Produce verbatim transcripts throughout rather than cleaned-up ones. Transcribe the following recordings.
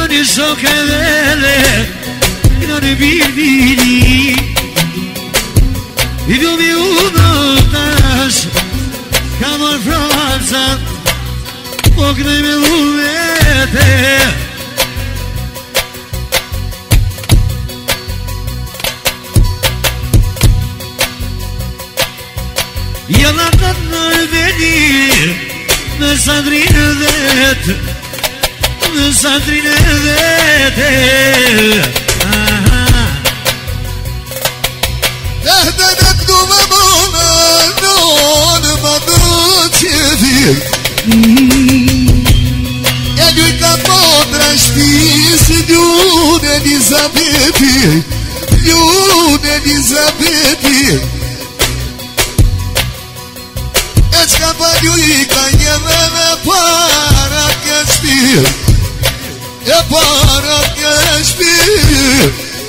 Inoni sokevele, inoni birbiri Idu mi unotash, kamar Franca Po knoj me uvete Jela të në veni Në Sandrinë vetë Në Sandrinë vetë Ehde me këtu me mëna Në më të qevi E një ka potra shpisi Ljune Elizabeti Ljune Elizabeti E qka pa një i ka njëve me para kështir E para kështir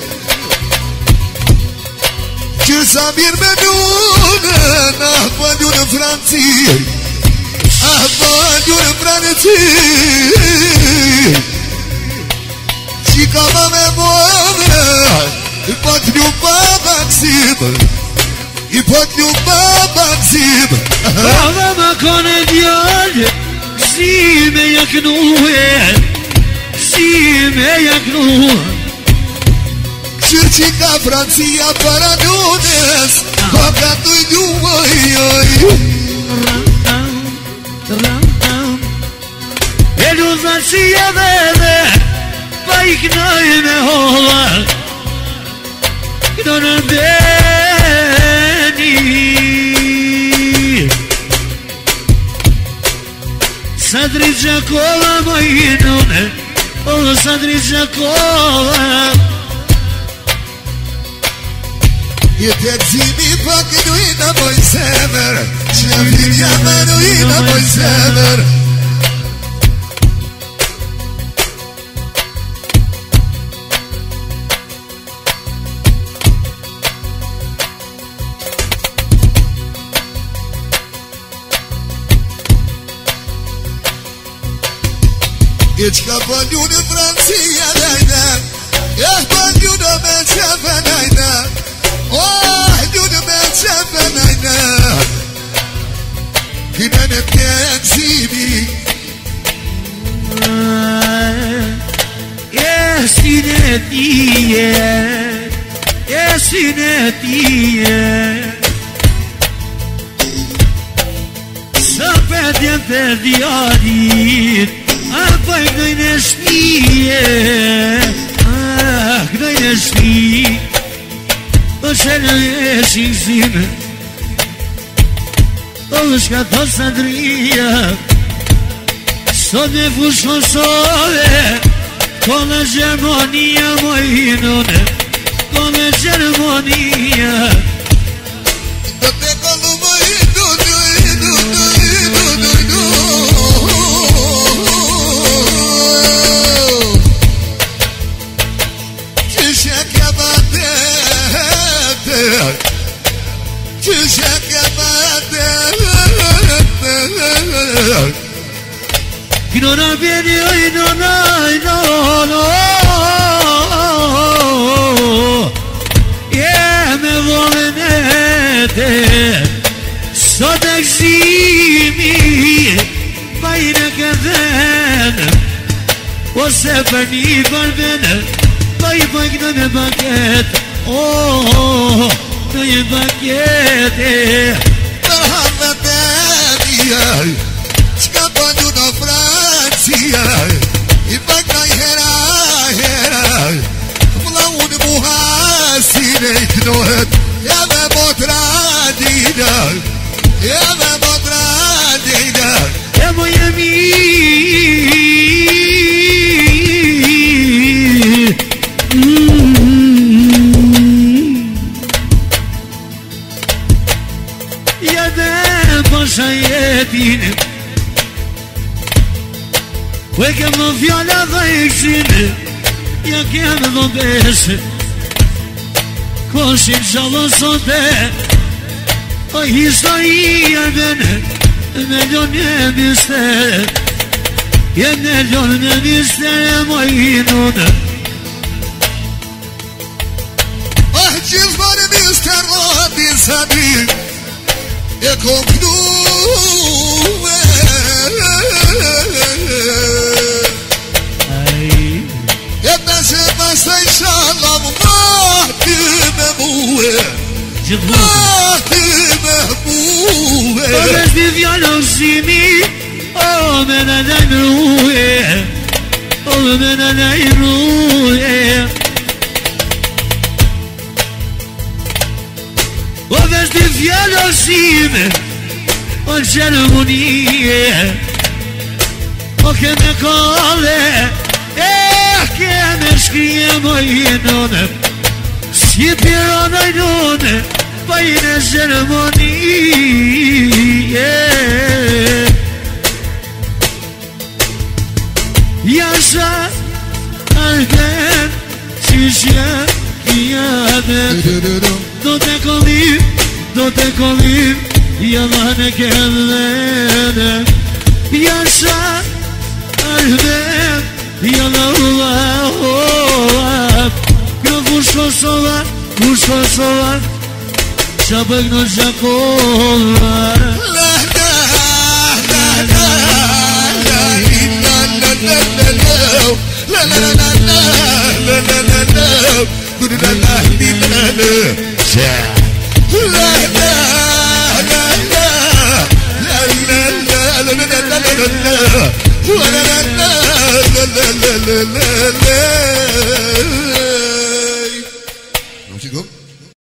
Që sa mirë me njënë A pa njënë Franci A pa njënë Franci Që ka ma me mënë I pa të një pa maksim I pot një baba zim Ava ma kone djallë Si me jaknuhe Si me jaknuhe Qërë që ka Francia para nunes Pa ka të ljuaj E luza që jeve dhe Pa i knaj me hola Këdo në beni Sadri Gjakola mojnune O Sadri Gjakola Jetë të zimi pa kënu i në moj sever Që vilja mënu i në moj sever E qka për një në Francia dajna E për një në me qefe dajna Oh, një në me qefe dajna Kine në pjenë zimi Jesin e tije Jesin e tije Së pedjen të djarit A pa i knoj në shpije A knoj në shpije O qenë e shikëzime O shka të Sandria Sot me fushon sove Ko në Gjermonia mojnone Ko në Gjermonia Do te kollu mojnone Qëshe ke bate Kino në bjeni oj no no no no Je me volenete Sot e gzimi Bajnë këdhen Ose për një barbene Baj bëjnë me baket Oh, në një bakete Tërhanë të një Qka për një në Francia I pak në hera hera Mëla unë muhasine i kënohet Ja me motra dina Ja me motra dina Ja më jemi Shajetin Po e kem në fjalla dhe i këshin Ja kem dhe besë Koshin qallon sote O historia bene Me do një biste ينادون نستلم وينون أحجز بار مستر ربي سبيل يكون كدوه يبس بس إن شاء الله ما تمبوه ما تمبوه وبس بفيالو سيمي أو من أنا نروح أو من أنا نروح وبس بفيالو سيمي والجرمونية وكما قال إيه كما شكي موينون سيبيرون عينون بين الجرمونية Yaşa erken şişe kıyamet Dote kolayım, dote kolayım Yalan kendine Yaşa erken yalan ola Kıvuşo sola, kuşo sola Çabuk nocak ola لا لا لا لا لا لا لا لا لا لا لا لا